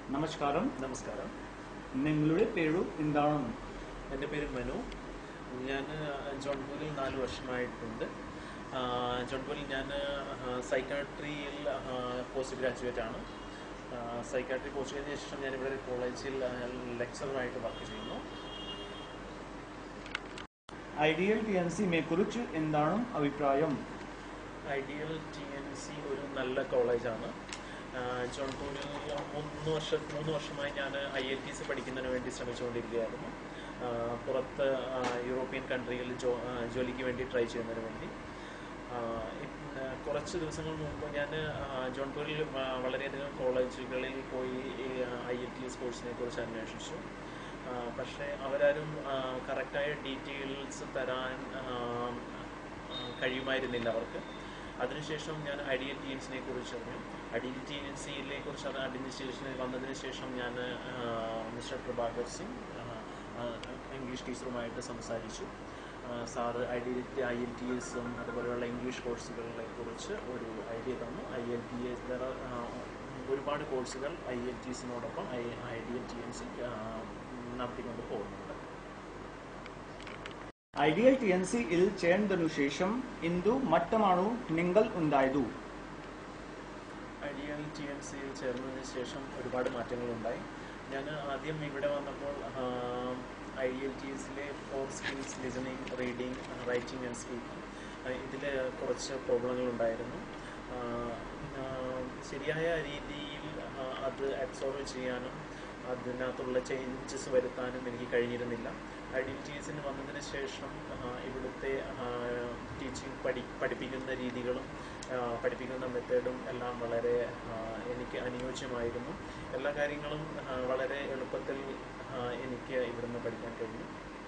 നമസ്കാരം. നമസ്കാരം. നിങ്ങളുടെ പേര് എന്താണ്? എൻ്റെ പേര് മനു. ഞാൻ ജോൺപൂരിൽ 4 വർഷമായിട്ടുണ്ട്. ജോൺപൂരിൽ ഞാൻ സൈക്കാട്രിയിൽ പോസ്റ്റ് ഗ്രാജുവേറ്റ് ആണ്. സൈക്കാട്രി പോസ്റ്റ് ഗ്രാജുവേറ്റ് ശേഷം ഞാനിവിടെ ഒരു കോളേജിൽ ലെക്ചറായിട്ട് വർക്ക് ചെയ്യുന്നു. ഐഡിയൽ TNC കുറിച്ച് എന്താണ് അഭിപ്രായം? ഐഡിയൽ TNC ഒരു നല്ല കോളേജാണ്. ജോൺപൂരിൽ 3 വർഷമായി ഞാൻ IELTS പഠിക്കുന്നതിന് വേണ്ടി ശ്രമിച്ചുകൊണ്ടിരിക്കുകയായിരുന്നു. പുറത്ത് യൂറോപ്യൻ കൺട്രികളിൽ ജോലിക്ക് വേണ്ടി ട്രൈ ചെയ്യുന്നതിന് വേണ്ടി. കുറച്ച് ദിവസങ്ങൾ മുമ്പ് ഞാൻ ജോൺപൂരിൽ വളരെയധികം കോളേജുകളിൽ പോയി IELTS കോഴ്സിനെ കുറിച്ച് അന്വേഷിച്ചു. പക്ഷേ അവരാരും കറക്റ്റായ ഡീറ്റെയിൽസ് തരാൻ കഴിയുമായിരുന്നില്ല അവർക്ക്. അതിനുശേഷം ഞാൻ ഐഡിയൽ TNCനെ കുറിച്ച് അറിഞ്ഞു. ഐഡിയൽ TNCയിലെ കുറിച്ച് അതിന് വന്നതിന് ശേഷം ഞാൻ മിസ്റ്റർ പ്രഭാകർ സിംഗ് ഇംഗ്ലീഷ് ടീച്ചറുമായിട്ട് സംസാരിച്ചു. സാറ് IELTSും അതുപോലെയുള്ള ഇംഗ്ലീഷ് കോഴ്സുകളെ കുറിച്ച് ഒരു ഐഡിയ തന്നു. IELTS ഒരുപാട് കോഴ്സുകൾ IELTSനോടൊപ്പം ഐഡിയൽ TNC നടത്തിക്കൊണ്ട് പോകുന്നുണ്ട്. ഐഡിയൽ TNCയിൽ ചേർന്നതിനു ശേഷം എന്തു മാറ്റമാണ് നിങ്ങൾ ഉണ്ടായത്? ഐഡിയൽ TNCയിൽ ചേർന്നതിന് ശേഷം ഒരുപാട് മാറ്റങ്ങളുണ്ടായി. ഞാൻ ആദ്യം ഇവിടെ വന്നപ്പോൾ IELTSലെ 4 skills listening, reading, writing and speaking ഇതിൽ കുറച്ച് പ്രോബ്ലങ്ങളുണ്ടായിരുന്നു. ശരിയായ രീതിയിൽ അത് അബ്സോർവ് ചെയ്യാനും അതിനകത്തുള്ള ചേഞ്ചസ് വരുത്താനും എനിക്ക് കഴിഞ്ഞിരുന്നില്ല. ഐഡിയൽ TNCന് വന്നതിന് ശേഷം ഇവിടുത്തെ ടീച്ചിങ് പഠിപ്പിക്കുന്ന രീതികളും പഠിപ്പിക്കുന്ന മെത്തേഡും എല്ലാം വളരെ എനിക്ക് അനുയോജ്യമായിരുന്നു. എല്ലാ കാര്യങ്ങളും വളരെ എളുപ്പത്തിൽ എനിക്ക് ഇവിടുന്ന് പഠിക്കാൻ കഴിഞ്ഞു.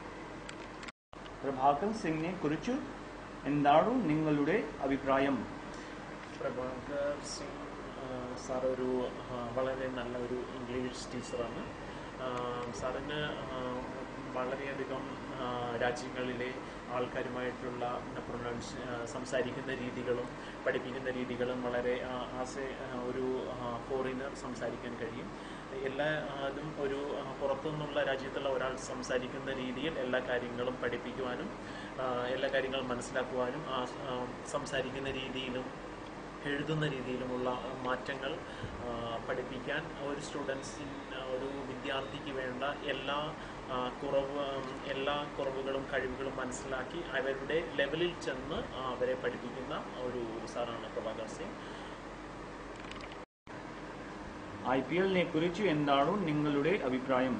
പ്രഭാകർ സിംഗിനെ കുറിച്ച് എന്താണ് നിങ്ങളുടെ അഭിപ്രായം? പ്രഭാകർ സിംഗ് സാർ ഒരു വളരെ നല്ല ഒരു ഇംഗ്ലീഷ് ടീച്ചറാണ്. സാറിന് വളരെയധികം രാജ്യങ്ങളിലെ ആൾക്കാരുമായിട്ടുള്ള സംസാരിക്കുന്ന രീതികളും പഠിപ്പിക്കുന്ന രീതികളും വളരെ ഒരു ഫോറിനർ സംസാരിക്കാൻ കഴിയും. അതും ഒരു പുറത്തുനിന്നുള്ള രാജ്യത്തുള്ള ഒരാൾ സംസാരിക്കുന്ന രീതിയിൽ എല്ലാ കാര്യങ്ങളും പഠിപ്പിക്കുവാനും എല്ലാ കാര്യങ്ങളും മനസ്സിലാക്കുവാനും സംസാരിക്കുന്ന രീതിയിലും എഴുതുന്ന രീതിയിലുമുള്ള മാറ്റങ്ങൾ പഠിപ്പിക്കാൻ ഒരു വിദ്യാർത്ഥിക്ക് വേണ്ട എല്ലാ കുറവുകളും കഴിവുകളും മനസ്സിലാക്കി അവരുടെ ലെവലിൽ ചെന്ന് അവരെ പഠിപ്പിക്കുന്ന ഒരു സാറാണ് പ്രഭാകർ സിംഗ്. IPL കുറിച്ച് എന്താണ് നിങ്ങളുടെ അഭിപ്രായം?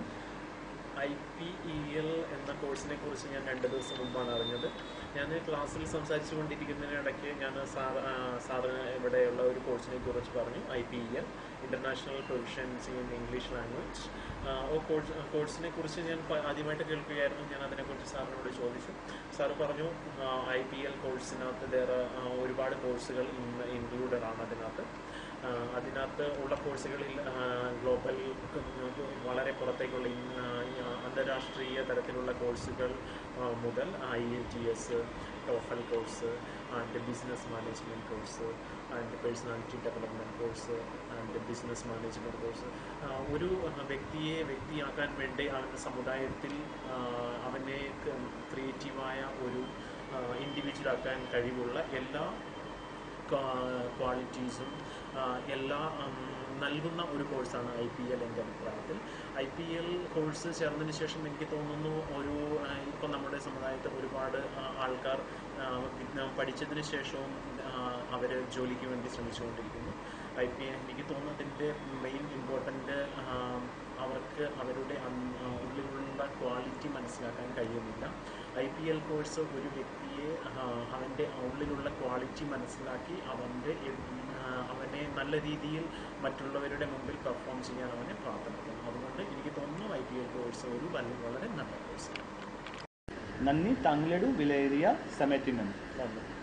IPEL എന്ന കോഴ്സിനെ കുറിച്ച് ഞാൻ 2 ദിവസം മുമ്പാണ് അറിഞ്ഞത്. ഞാൻ ക്ലാസ്സിൽ സംസാരിച്ചു കൊണ്ടിരിക്കുന്നതിനിടയ്ക്ക് ഞാൻ സാറിന് ഇവിടെയുള്ള ഒരു കോഴ്സിനെ കുറിച്ച് പറഞ്ഞു. IPEL international proficiency in English language. കോഴ്സിനെ കുറിച്ച് ഞാൻ ആദ്യമായിട്ട് കേൾക്കുകയായിരുന്നു. ഞാൻ അതിനെക്കുറിച്ച് സാറിനോട് ചോദിച്ചു. സാറ് പറഞ്ഞു IPL കോഴ്സിനകത്ത് ഒരുപാട് കോഴ്സുകൾ ഇൻക്ലൂഡഡ് ആണ്. അതിനകത്ത് ഉള്ള കോഴ്സുകളിൽ ഗ്ലോബൽ വളരെ പുറത്തേക്കുള്ള അന്താരാഷ്ട്രീയ തലത്തിലുള്ള കോഴ്സുകൾ മുതൽ IELTS, TOEFL course and business management course and personality development course and business management course ഒരു വ്യക്തിയാക്കാൻ വേണ്ടി അവൻ്റെ സമുദായത്തിൽ അവനെ ക്രിയേറ്റീവായ ഒരു ഇൻഡിവിജ്വലാക്കാൻ കഴിവുള്ള എല്ലാ ക്വാളിറ്റീസും നൽകുന്ന ഒരു കോഴ്സാണ് IPL. എൻ്റെ അഭിപ്രായത്തിൽ IPL കോഴ്സ് ചേർന്നതിന് ശേഷം എനിക്ക് തോന്നുന്നു ഇപ്പം നമ്മുടെ സമുദായത്തിൽ ഒരുപാട് ആൾക്കാർ പഠിച്ചതിന് ശേഷവും അവർ ജോലിക്ക് വേണ്ടി ശ്രമിച്ചുകൊണ്ടിരിക്കുന്നു. IPL എനിക്ക് തോന്നുന്നു അതിൻ്റെ മെയിൻ ഇമ്പോർട്ടൻ്റ് അവർക്ക് അവരുടെ ഉള്ളിലുള്ള ക്വാളിറ്റി മനസ്സിലാക്കാൻ കഴിയുന്നില്ല. IPL കോഴ്സ് ഒരു വ്യക്തിയെ അവൻ്റെ ഉള്ളിലുള്ള ക്വാളിറ്റി മനസ്സിലാക്കി അവനെ നല്ല രീതിയിൽ മറ്റുള്ളവരുടെ മുമ്പിൽ പെർഫോം ചെയ്യാൻ അവനെ പ്രാപ്തമാക്കുന്നു. അതുകൊണ്ട് എനിക്ക് തോന്നുന്നു IPL കോഴ്സ് ഒരു വളരെ നല്ല കോഴ്സാണ്. നന്ദി താങ്കളുടെ വിലയേറിയ സമയത്തിന്.